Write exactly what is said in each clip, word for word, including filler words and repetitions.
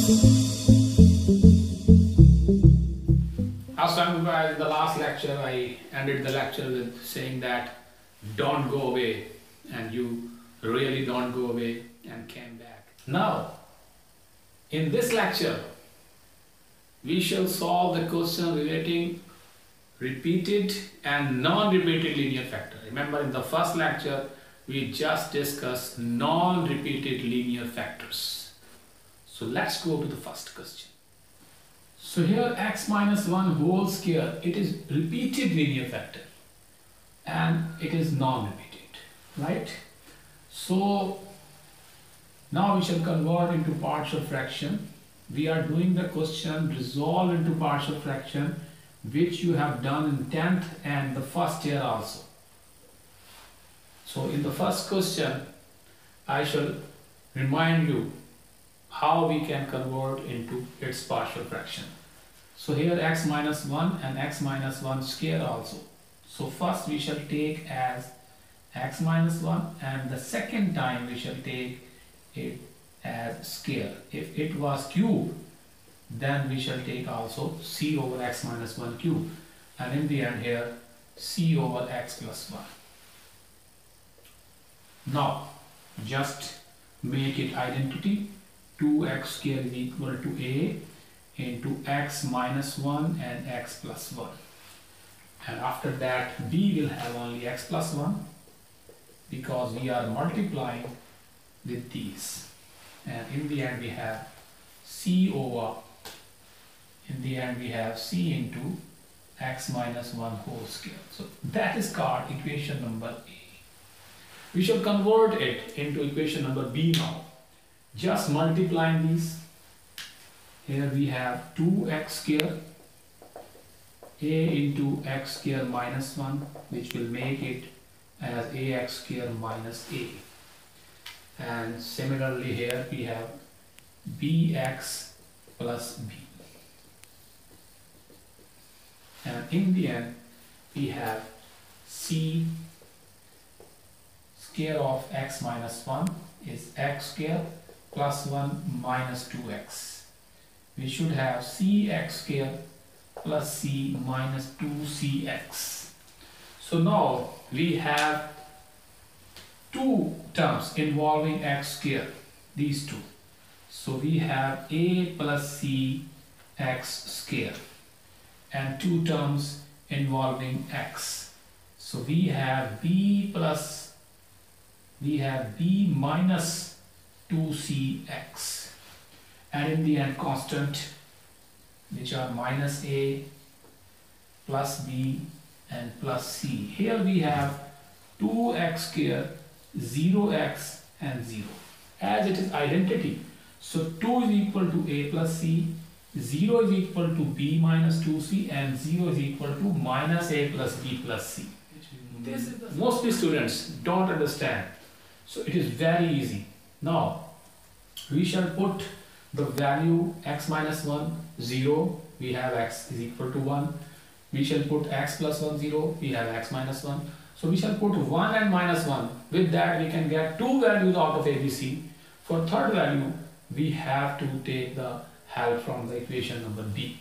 As time guys, in the last lecture I ended the lecture with saying that don't go away, and you really don't go away and came back. Now in this lecture we shall solve the question relating repeated and non-repeated linear factor. Remember, in the first lecture we just discussed non-repeated linear factors. So let's go to the first question. So here x minus one whole square, it is repeated linear factor and it is non-repeated, right? So now we shall convert into partial fraction. We are doing the question resolve into partial fraction, which you have done in tenth and the first year also. So in the first question I shall remind you how we can convert into its partial fraction. So here x minus one and x minus one square also. So first we shall take as x minus one, and the second time we shall take it as square. If it was cube, then we shall take also c over x minus one cube, and in the end here c over x plus one. Now just make it identity. two x square is equal to a into x minus one and x plus one, and after that b will have only x plus one because we are multiplying with these, and in the end we have c over in the end we have c into x minus one whole square. So that is called equation number A. We shall convert it into equation number B now. Just multiplying these. Here we have two x square a into x square minus one, which will make it as ax square minus a. And similarly here we have bx plus b. And in the end we have c square of x minus one is x square plus one minus two x. We should have cx square plus c minus two c x. So now we have two terms involving x square, these two. So we have a plus c x square, and two terms involving x. So we have b plus, we have b minus two c x, and in the end constant, which are minus a plus b and plus c. Here we have two x square, zero x and zero, as it is identity. So two is equal to a plus c, zero is equal to b minus two c, and zero is equal to minus a plus b plus c. This is the mostly students don't understand. So it is very easy. Now we shall put the value x minus one, zero, we have x is equal to one. We shall put x plus one, zero, we have x minus one. So we shall put one and minus one. With that we can get two values out of A B C. For third value we have to take the help from the equation number B.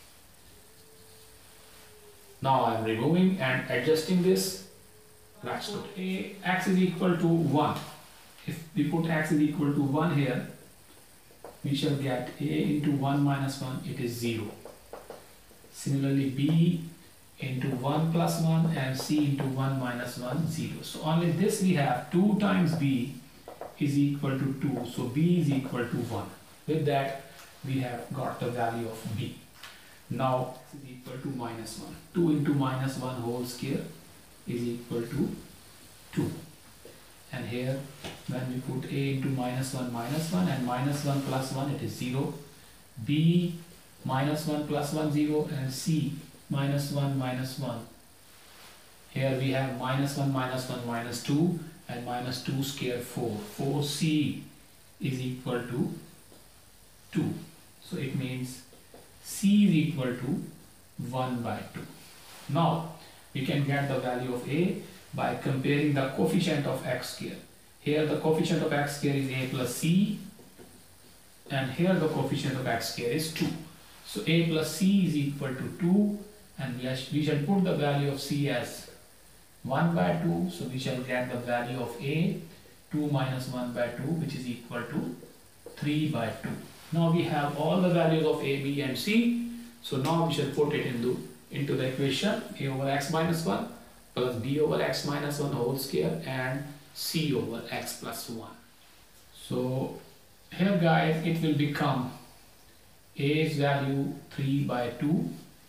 Now I am removing and adjusting this. Let's put a x is equal to one. If we put x is equal to one here, we shall get a into one minus one, it is zero. Similarly b into one plus one and c into one minus one, zero. So only this we have, two times b is equal to two, so b is equal to one. With that we have got the value of b. Now x is equal to minus one. two into minus one whole square is equal to two. And here when we put a into minus one minus one and minus one plus one, it is zero. B minus one plus one, zero, and c minus one minus one. Here we have minus one minus one minus two, and minus two square four. four c is equal to two. So it means c is equal to one by two. Now we can get the value of a by comparing the coefficient of x square. Here the coefficient of x square is a plus c, and here the coefficient of x square is two. So a plus c is equal to two, and we shall put the value of c as one by two, so we shall get the value of a, two minus one by two, which is equal to three by two. Now we have all the values of a, b and c, so now we shall put it into, into the equation a over x minus one plus b over x minus one whole square and c over x plus one. So here guys, it will become a's value three by two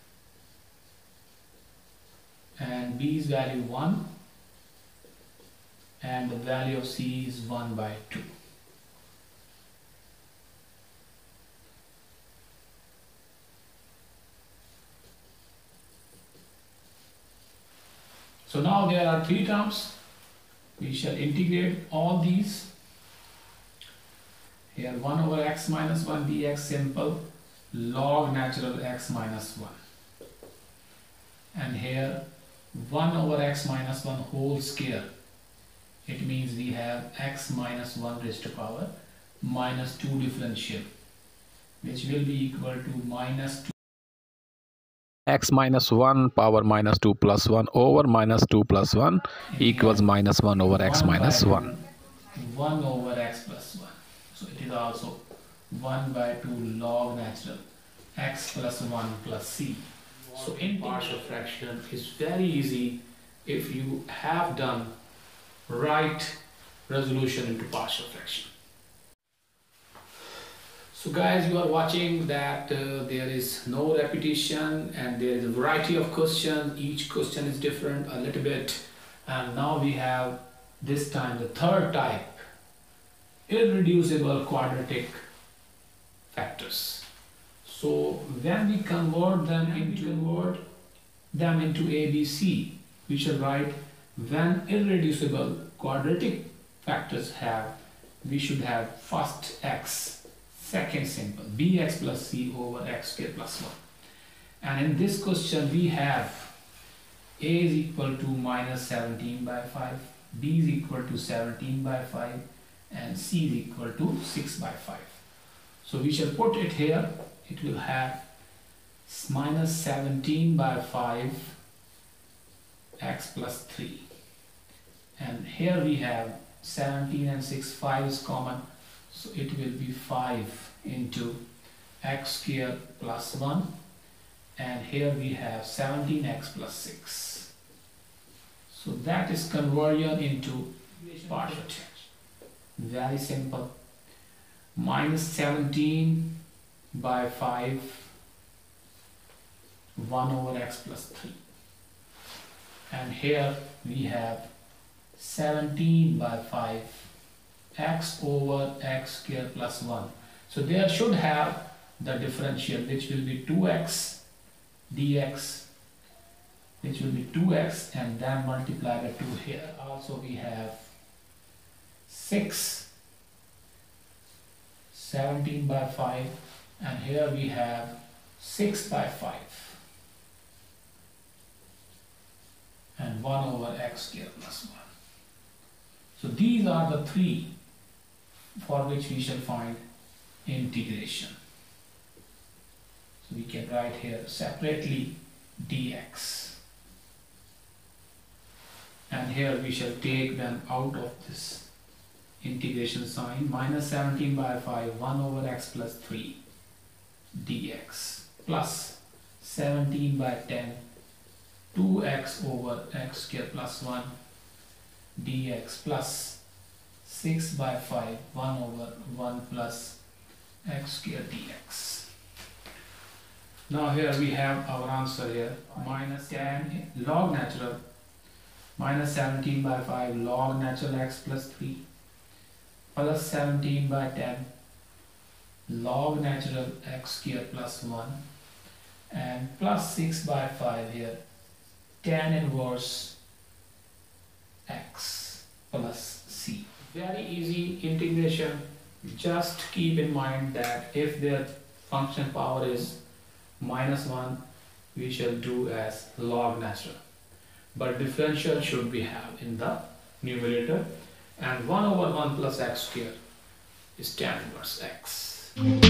and b's value one, and the value of c is one by two. So now there are three terms. We shall integrate all these. Here one over x minus one dx simple log natural x minus one. And here one over x minus one whole square. It means we have x minus one raised to power minus two differential, which will be equal to minus two x minus one power minus two plus one over minus two plus one equals minus one over x minus one. one over x plus one. So it is also one by two log natural x plus one plus c. So in partial fraction is very easy if you have done right resolution into partial fraction. So guys, you are watching that uh, there is no repetition and there is a variety of questions. Each question is different a little bit, and now we have this time the third type, irreducible quadratic factors. So when we convert them into convert them into A B C, we shall write when irreducible quadratic factors have, we should have first x, second simple bx plus c over x square plus one. And in this question we have a is equal to minus seventeen by five, b is equal to seventeen by five, and c is equal to six by five. So we shall put it here. It will have minus seventeen by five x plus three, and here we have seventeen and six, five is common, so it will be five into x square plus one, and here we have seventeen x plus six. So that is conversion into partial change. Very simple. Minus seventeen by five, one over x plus three, and here we have seventeen by five x over x square plus one. So there should have the differential, which will be two x dx, which will be two x, and then multiply by two. Here also we have six, seventeen by five, and here we have six by five, and one over x square plus one. So these are the three for which we shall find integration. So we can write here separately dx, and here we shall take them out of this integration sign. Minus seventeen by five, one over x plus three dx, plus seventeen by ten, two x over x square plus one dx, plus six by five, one over one plus x square dx. Now here we have our answer here, minus ten log natural, minus seventeen by five log natural x plus three, plus seventeen by ten log natural x square plus one, and plus six by five here, tan inverse x plus c. Very easy integration. Just keep in mind that if their function power is minus one, we shall do as log natural, but differential should be have in the numerator, and one over one plus x square is tan inverse x. x.